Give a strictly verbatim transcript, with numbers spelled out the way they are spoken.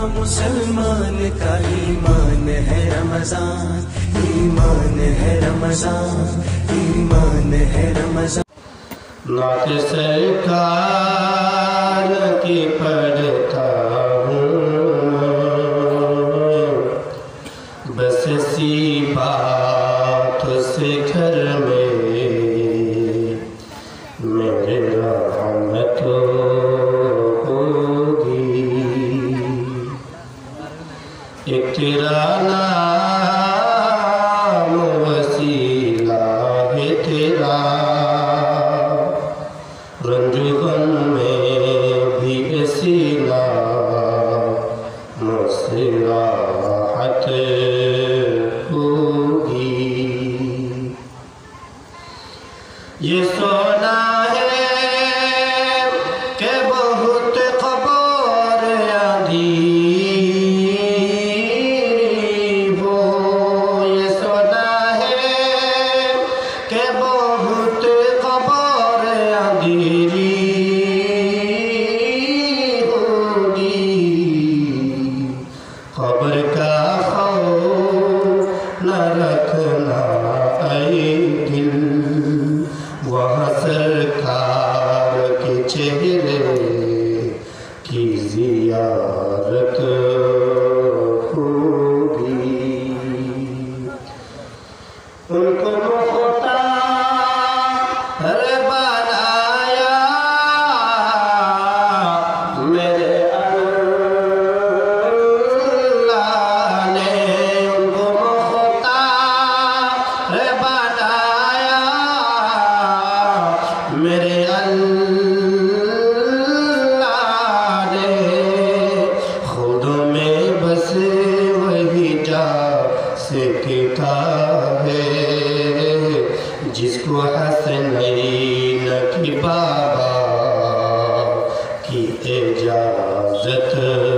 मुसलमान का ईमान है रमजान, ईमान है रमजान, ईमान है रमजान। नात सरकार की पढ़ता हूँ, बस सी बात से घर में मेरे रहमत होगी। एक तेरा नाम वसीला है तेरा, रंजुगन में भी वसीला मुझसे राहत होगी। ये सोना है कि बहुत कबर अंधेरी हो, ये सोना है कि बहुत कबर अंधेरी होगी। खबर का खौफ न रखना ऐ दिल, वहाँ सरकार के चेहरे की ज़ियारत होगी। उनको मुख्तार बनाया मेरे अल्लाह ने, उनको मुख्तार बनाया मेरे अल्लाह ने। खुद में बस वही जा सकता है जिसको हसनैन की बाबा की इजाज़त